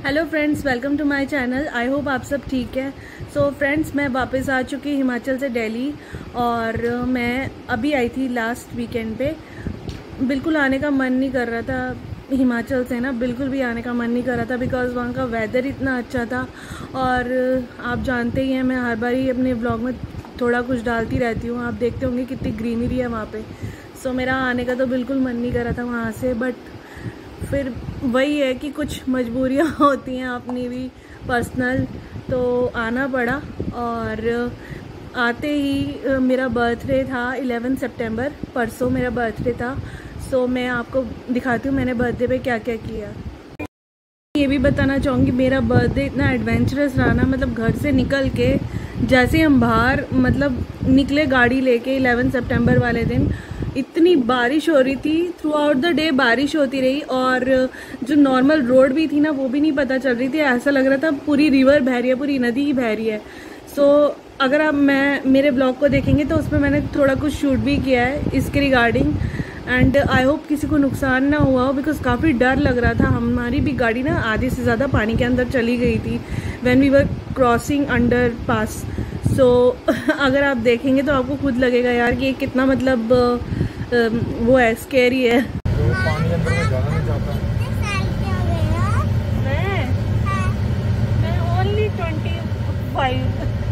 Hello friends, welcome to my channel. I hope आप सब ठीक है। सो फ्रेंड्स, मैं वापस आ चुकी हिमाचल से दिल्ली और मैं अभी आई थी लास्ट वीकेंड पे। बिल्कुल आने का मन नहीं कर रहा था हिमाचल से ना, बिल्कुल भी आने का मन नहीं कर रहा था बिकॉज़ वहाँ का वेदर इतना अच्छा था। और आप जानते ही हैं, मैं हर बार ही अपने व्लॉग में थोड़ा कुछ डालती रहती हूँ। आप देखते होंगे कितनी ग्रीनरी है वहाँ पे। सो मेरा आने का तो बिल्कुल मन नहीं कर रहा था वहाँ से, बट फिर वही है कि कुछ मजबूरियाँ होती हैं अपनी भी पर्सनल, तो आना पड़ा। और आते ही मेरा बर्थडे था 11 सितंबर, परसों मेरा बर्थडे था। सो मैं आपको दिखाती हूँ मैंने बर्थडे पे क्या क्या किया। ये भी बताना चाहूँगी मेरा बर्थडे इतना एडवेंचरस रहा ना, मतलब घर से निकल के जैसे हम बाहर मतलब निकले गाड़ी लेके 11 सितंबर वाले दिन, इतनी बारिश हो रही थी। थ्रू आउट द डे बारिश होती रही और जो नॉर्मल रोड भी थी ना वो भी नहीं पता चल रही थी। ऐसा लग रहा था पूरी रिवर बह रही है, पूरी नदी ही बह रही है। सो अगर आप मेरे ब्लॉग को देखेंगे तो उसमें मैंने थोड़ा कुछ शूट भी किया है इसके रिगार्डिंग। एंड आई होप किसी को नुकसान ना हुआ हो बिकॉज काफ़ी डर लग रहा था। हमारी भी गाड़ी ना आधे से ज़्यादा पानी के अंदर चली गई थी when we were crossing underpass. So अगर आप देखेंगे तो आपको खुद लगेगा यार कि ये कितना मतलब वो है, स्कैरी है। मैं ओनली 25।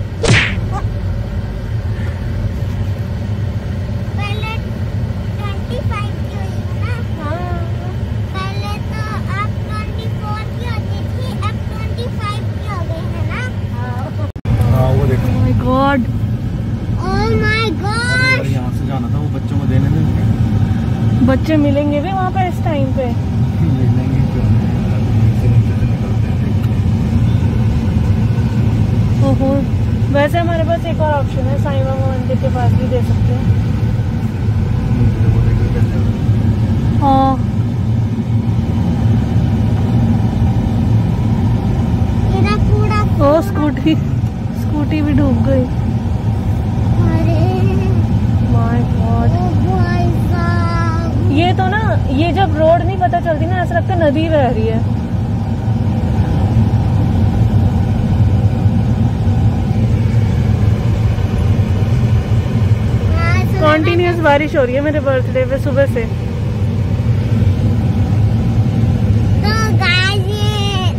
पहले 25 की हुई है ना? हाँ, पहले तो आप 24 की होती थी, अब 25 की हो गई है ना? हाँ वो देखो। Oh my god, oh my god! यहाँ से जाना था, वो बच्चों को देने देंगे। बच्चे मिलेंगे भी वहाँ पे इस टाइम पे? ओहो, वैसे हमारे पास एक और ऑप्शन है, साईं बाबा मंदिर के पास भी दे सकते हैं। हाँ, मेरा पूरा ओ स्कूटी भी डूब गई। अरे माय गॉड, ओ भाई साहब! ये तो ना, ये जब रोड नहीं पता चलती ना ऐसा लगता है नदी बह रही है। कॉन्टिन्यूस बारिश हो रही है मेरे बर्थडे पे सुबह से। तो गाइस ये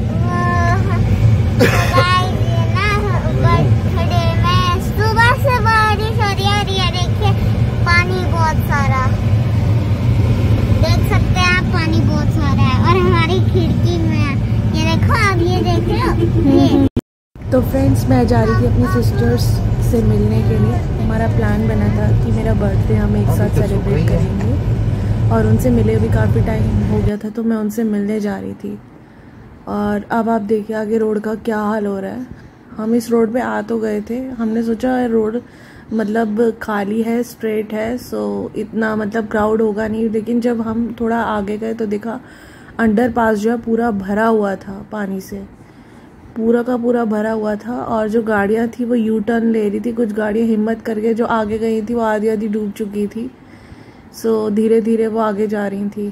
ना बर्थडे में सुबह से बारिश हो रही है और ये देखिए पानी बहुत सारा, देख सकते हैं आप, पानी बहुत सारा है। और हमारी खिड़की में ये देखो, आप ये देख रहे हो ये। तो फ्रेंड्स, मैं जा रही थी अपनी सिस्टर्स से मिलने के लिए। हमारा प्लान बना था कि मेरा बर्थडे हम एक साथ सेलिब्रेट करेंगे और उनसे मिले भी काफ़ी टाइम हो गया था, तो मैं उनसे मिलने जा रही थी। और अब आप देखिए आगे रोड का क्या हाल हो रहा है। हम इस रोड पे आ तो गए थे, हमने सोचा रोड मतलब खाली है, स्ट्रेट है, सो इतना मतलब क्राउड होगा नहीं। लेकिन जब हम थोड़ा आगे गए तो देखा अंडर पास जो है पूरा भरा हुआ था पानी से, पूरा का पूरा भरा हुआ था। और जो गाड़ियां थी वो यू टर्न ले रही थी, कुछ गाड़ियां हिम्मत करके जो आगे गई थी वो आधी आधी डूब चुकी थी। सो धीरे धीरे वो आगे जा रही थी।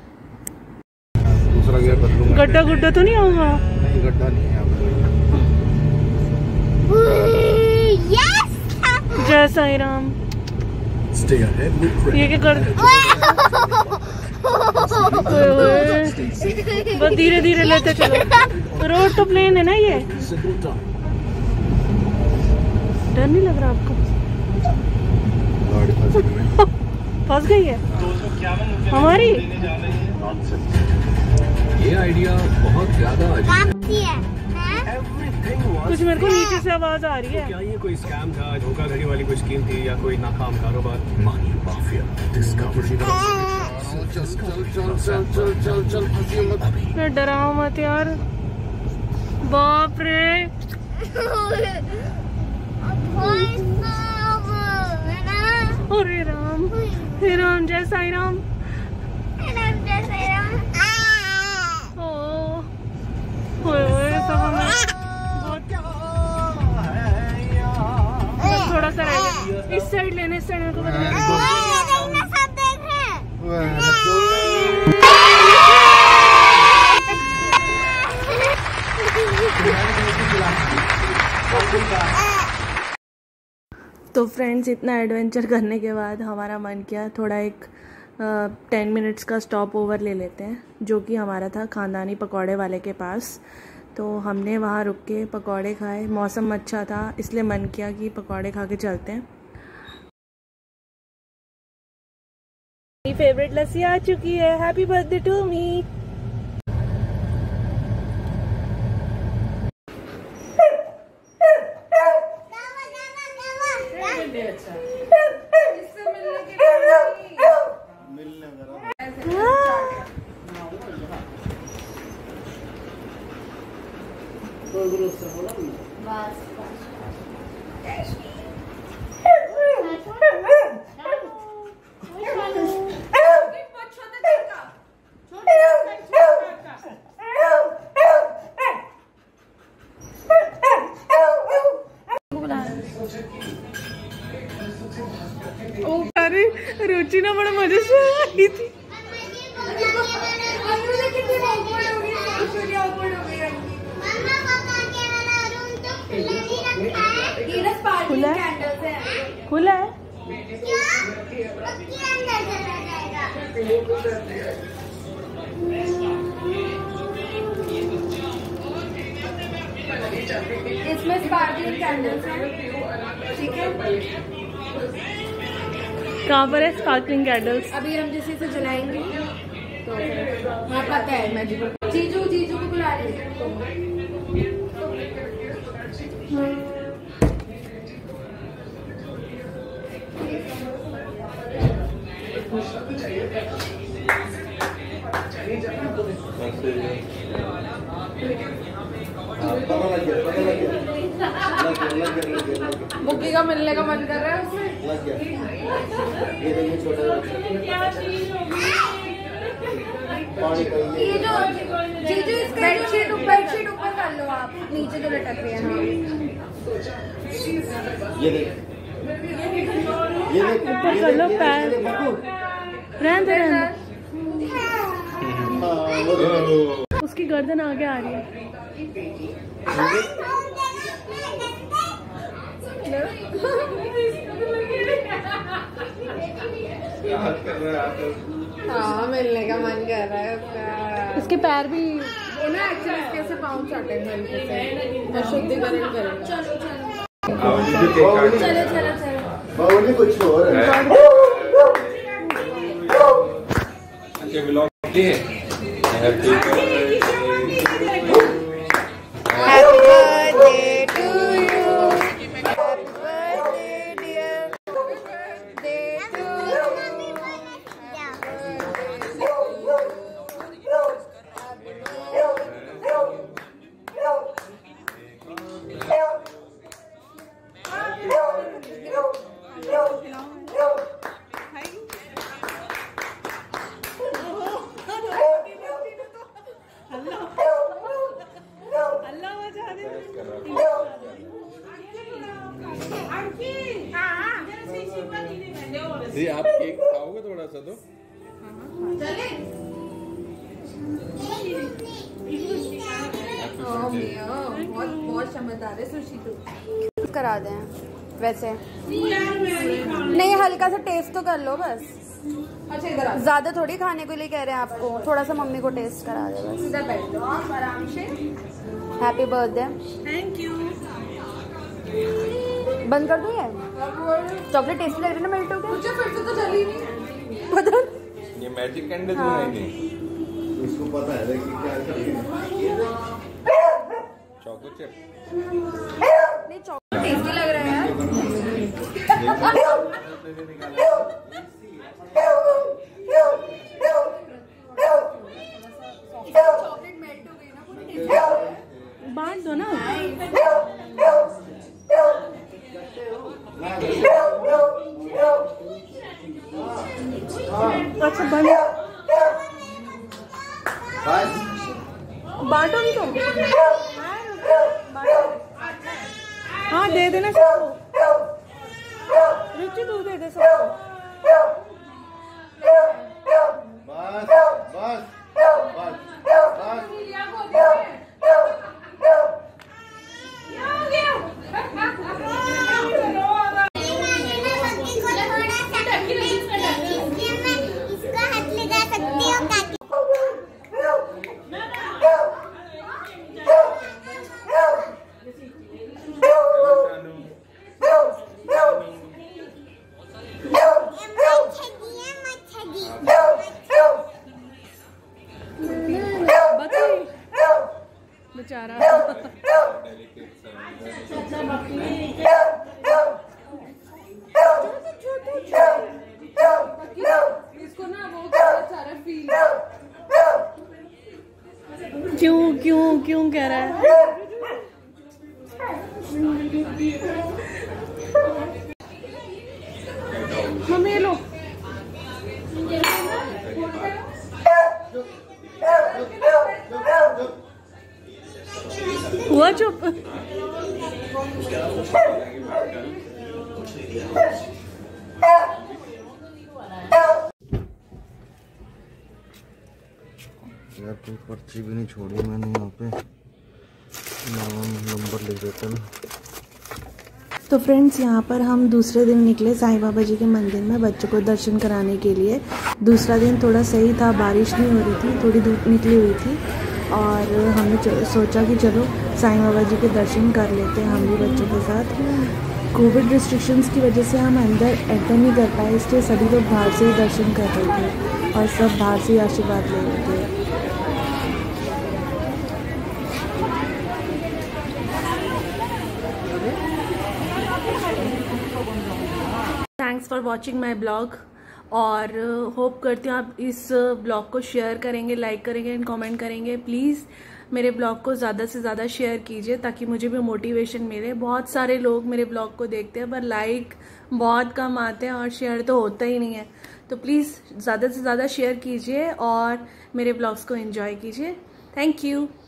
दूसरा गियर बदलूंगा। गड्ढा गुड्ढा तो नहीं होगा? नहीं, गड्ढा नहीं है। यस! जय साईं राम। ये क्या कर बस धीरे धीरे लेते चलो। रोड तो प्लेन है ना, ये डर नहीं लग रहा आपको? फंस गई है हमारी। ये आइडिया बहुत ज्यादा काफी है। कुछ मेरे को नीचे से आवाज आ रही है। क्या ये कोई स्कैम था, धोखाधड़ी वाली कोई स्कीम थी, या कोई नाकाम कारोबार? मानी माफिया डिस्कवरी। मैं डराओ मत यार, बाप रे। अरे राम, हे राम, जय साईं राम। थोड़ा सा रह गया, इस साइड लेने, इस साइड मेरे को सब देख रहे हैं। तो फ्रेंड्स, इतना एडवेंचर करने के बाद हमारा मन किया थोड़ा एक 10 मिनट्स का स्टॉप ओवर ले लेते हैं, जो कि हमारा था खानदानी पकौड़े वाले के पास। तो हमने वहाँ रुक के पकौड़े खाए, मौसम अच्छा था इसलिए मन किया कि पकौड़े खा के चलते हैं। मेरी फेवरेट लस्सी आ चुकी है। Happy birthday to me. अरे रुचि ना बड़ा मजे से आई थी। खुला है। इसमें स्पार्कलिंग कैंडल्स हैं, ठीक है। कहाँ पर है स्पार्कलिंग कैंडल्स? अभी हम जिस से जलाएंगे तो हाँ पता है। मैं जीजू को बुला रही हूँ। बुक्की का मिलने का मन कर रहा है उससे। ये जो जीजू इसका बेडशीट ऊपर कर लो आप, नीचे जो लटक रही है। ये देख ऊपर कर लो पैर। रहने दो। उसकी गर्दन आगे आ रही है। हाँ मिलने का मन कर रहा है उसका। उसके पैर भी वो ना एक्चुअली इसके से पाँव चाटे हैं हल्के से, और शुद्धिकरण करेंगे। चलो बावली कुछ और है। अच्छा व्लॉग है। Happy birthday to you, happy birthday dear, birthday to you. आप केक खाओगे थोड़ा सा तो? बहुत समझदार है सुशी तो। करा दें वैसे नहीं, हल्का सा टेस्ट तो कर लो बस। अच्छा इधर ज्यादा थोड़ी खाने के लिए कह रहे हैं आपको, थोड़ा सा मम्मी को टेस्ट करा दे बस। इधर बैठ जाओ आराम से। Happy birthday. Thank you. बंद कर दूँ ये? चॉकलेट टेस्टी लग रही है ना मेल्ट होकर। मुझे फिर से तो जली नहीं पता। ये मैजिक कैंडल बनाएंगे। इसको पता है कि क्या चॉको चिप नहीं, चॉकलेट टेस्टी लग रहा है यार। चॉकलेट मेल्ट हो गई ना पूरी, बांट दो ना। अच्छा बंद। बांटो भी तुम। हाँ दे देना सबको। रुचि तू दे दे सबको। बस बस बस बस क्यों क्यों कह रहा है? मम्मी ये लो। हुआ चुप। यार कोई पर्ची भी नहीं छोड़ी मैंने यहाँ पे, नाम नंबर लिख देता ना। तो फ्रेंड्स यहाँ पर हम दूसरे दिन निकले साईं बाबा जी के मंदिर में बच्चों को दर्शन कराने के लिए। दूसरा दिन थोड़ा सही था, बारिश नहीं हो रही थी, थोड़ी धूप निकली हुई थी और हमने सोचा कि चलो साईं बाबा जी के दर्शन कर लेते हैं हम भी बच्चों के साथ। कोविड रिस्ट्रिक्शंस की वजह से हम अंदर एंटर नहीं कर पाए, इसलिए सभी लोग बाहर से ही दर्शन कर रहे थे और सब बाहर से ही आशीर्वाद ले रहे थे। Thanks for watching my blog और होप करती हूँ आप इस ब्लॉग को शेयर करेंगे, लाइक करेंगे एंड कमेंट करेंगे। प्लीज़ मेरे ब्लॉग को ज़्यादा से ज़्यादा शेयर कीजिए ताकि मुझे भी मोटिवेशन मिले। बहुत सारे लोग मेरे ब्लॉग को देखते हैं पर लाइक बहुत कम आते हैं और शेयर तो होता ही नहीं है। तो प्लीज़ ज़्यादा से ज़्यादा शेयर कीजिए और मेरे ब्लॉग्स को एंजॉय कीजिए। Thank you.